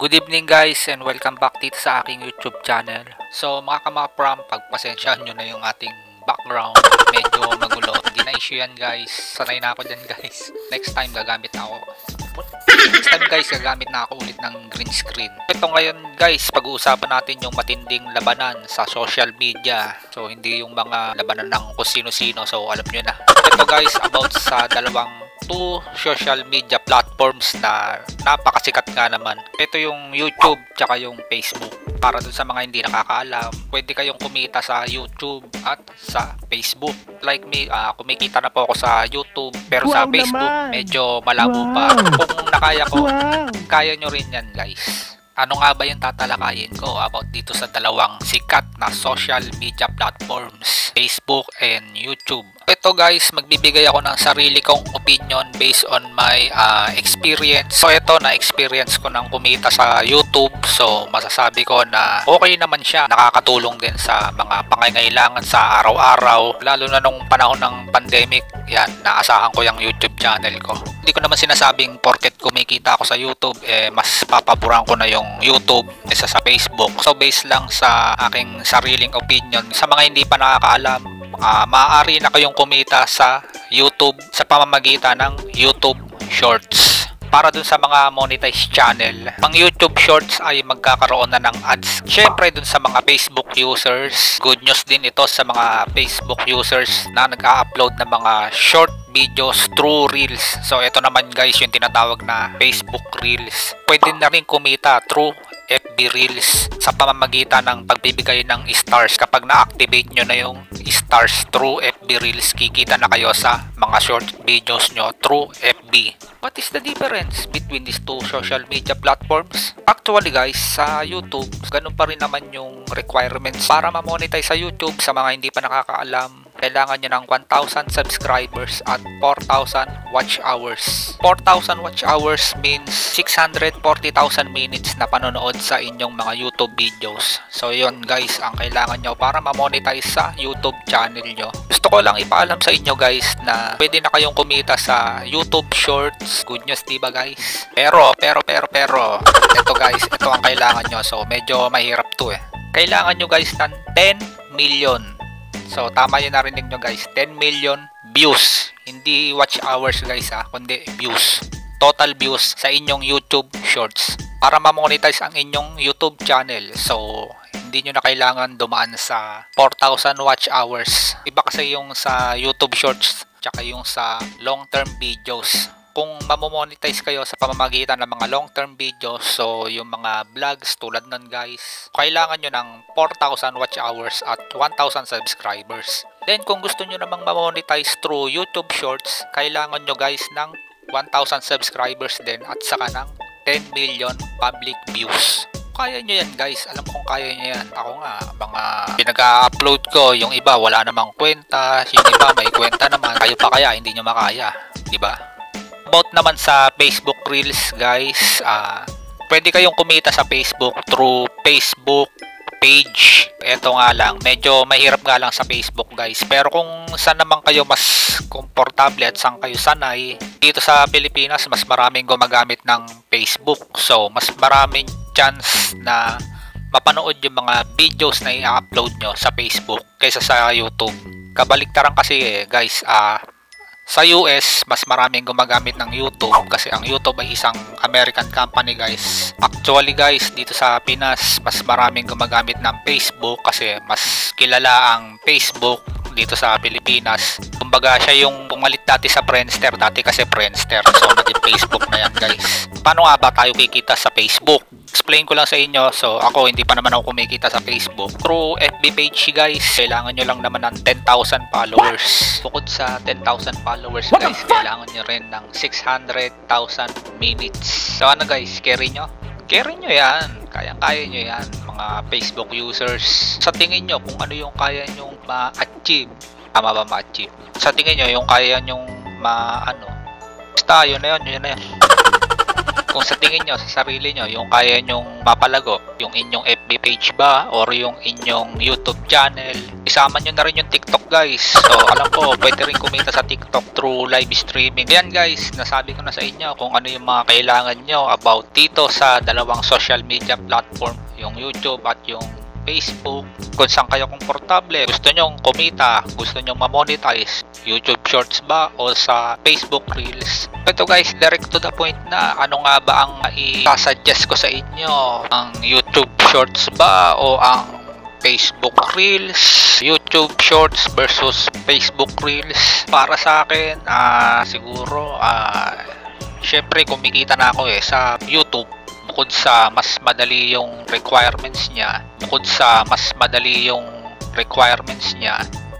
Good evening guys and welcome back dito sa aking YouTube channel. So mga kamapram, pagpasensyahan nyo na yung ating background. Medyo magulo. Hindi na issue yan guys. Sanay na ako dyan guys. Next time gagamit na ako ulit ng green screen. Ito ngayon guys, pag-uusapan natin yung matinding labanan sa social media. So hindi yung mga labanan ng kung sino-sino. So alam nyo na. Ito guys, about sa two social media platforms na napakasikat nga naman. Ito yung YouTube tsaka yung Facebook. Para dun sa mga hindi nakakaalam, pwede kayong kumita sa YouTube at sa Facebook. Like me, kumikita na po ako sa YouTube, pero sa Facebook medyo malabo pa. Kung nakaya ko, kaya nyo rin yan guys. Ano nga ba yung tatalakayin ko about dito sa dalawang sikat na social media platforms, Facebook and YouTube? Ito guys, magbibigay ako ng sarili kong opinion based on my experience. So ito, na-experience ko ng kumita sa YouTube. So masasabi ko na okay naman siya. Nakakatulong din sa mga pangangailangan sa araw-araw. Lalo na nung panahon ng pandemic, yan, naasahan ko yung YouTube channel ko. Hindi ko naman sinasabing porket kumikita ako sa YouTube, mas papaboran ko na yung YouTube kaysa sa Facebook. So based lang sa aking sariling opinion, sa mga hindi pa nakakaalam, maaari na kayong kumita sa YouTube sa pamamagitan ng YouTube Shorts. Para dun sa mga monetized channel, ang YouTube Shorts ay magkakaroon na ng ads. Syempre dun sa mga Facebook users, good news din ito sa mga Facebook users na nag-a-upload ng mga short videos through Reels. So ito naman guys yung tinatawag na Facebook Reels. Pwede na rin kumita through FB Reels sa pamamagitan ng pagbibigay ng stars. Kapag na-activate nyo na yung stars through FB Reels, kikita na kayo sa mga short videos nyo through FB. What is the difference between these two social media platforms? Actually guys, sa YouTube, ganun pa rin naman yung requirements para ma-monetize sa YouTube. Sa mga hindi pa nakakaalam, kailangan nyo ng 1,000 subscribers at 4,000 watch hours. 4,000 watch hours means 640,000 minutes na panonood sa inyong mga YouTube videos. So yun guys, ang kailangan nyo para ma-monetize sa YouTube channel nyo. Gusto ko lang ipaalam sa inyo guys na pwede na kayong kumita sa YouTube Shorts. Good news diba guys? Pero ito guys, ito ang kailangan nyo. So medyo mahirap to Kailangan nyo guys ng 10 million. So tama yung narinig nyo guys, 10 million views. Hindi watch hours guys kundi views. Total views sa inyong YouTube Shorts para ma-monetize ang inyong YouTube channel. So hindi nyo na kailangan dumaan sa 4,000 watch hours. Iba kasi yung sa YouTube Shorts tsaka yung sa long term videos. Kung mamomonetize kayo sa pamamagitan ng mga long term videos, so yung mga vlogs tulad nun guys, kailangan nyo ng 4,000 watch hours at 1,000 subscribers. Then kung gusto nyo namang mamonetize through YouTube Shorts, kailangan nyo guys ng 1,000 subscribers din at saka ng 10 million public views. Kaya nyo yan guys, alam ko kung kaya nyo yan. Ako nga, mga pinag-upload ko, yung iba wala namang kwenta, yung iba may kwenta naman. Kayo pa kaya, hindi nyo makaya, diba? About naman sa Facebook Reels guys, pwede kayong kumita sa Facebook through Facebook page. Ito nga lang, medyo mahirap nga lang sa Facebook guys. Pero kung saan naman kayo mas komportable at saan kayo sanay, dito sa Pilipinas mas maraming gumagamit ng Facebook. So mas maraming chance na mapanood yung mga videos na i-upload nyo sa Facebook kaysa sa YouTube. Kabaliktaran kasi guys, sa US, mas maraming gumagamit ng YouTube kasi ang YouTube ay isang American company guys. Actually guys, dito sa Pinas, mas maraming gumagamit ng Facebook kasi mas kilala ang Facebook dito sa Pilipinas. Kumbaga siya yung pumalit dati sa Friendster. Dati kasi Friendster, so naging Facebook na yan guys. Paano nga ba tayo kikita sa Facebook? Explain ko lang sa inyo. So ako, hindi pa naman ako kumikita sa Facebook. Through FB page guys, kailangan nyo lang naman ng 10,000 followers. Bukod sa 10,000 followers guys, kailangan nyo rin ng 600,000 minutes. So ano guys, carry nyo? Carry nyo yan. Kaya nyo yan mga Facebook users. Sa tingin nyo kung ano yung kaya nyong ma-achieve. Tama ba ma-achieve? Sa tingin nyo yung kaya nyong basta yun na yun. Kung sa tingin nyo, sa sarili nyo, yung kaya nyong mapalago, yung inyong FB page ba or yung inyong YouTube channel, isama nyo na rin yung TikTok guys. So alam ko, pwede rin kumita sa TikTok through live streaming. Ayan guys, nasabi ko na sa inyo kung ano yung mga kailangan nyo about dito sa dalawang social media platform, yung YouTube at yung Facebook. Kung saan kayo komportable, gusto nyong kumita, gusto nyong ma-monetize, YouTube Shorts ba o sa Facebook Reels. Ito guys, direct to the point na ano nga ba ang i-suggest ko sa inyo, ang YouTube Shorts ba o ang Facebook Reels? YouTube Shorts versus Facebook Reels. Para sa akin, siguro syempre kumikita na ako sa YouTube. Bukod sa mas madali yung requirements niya,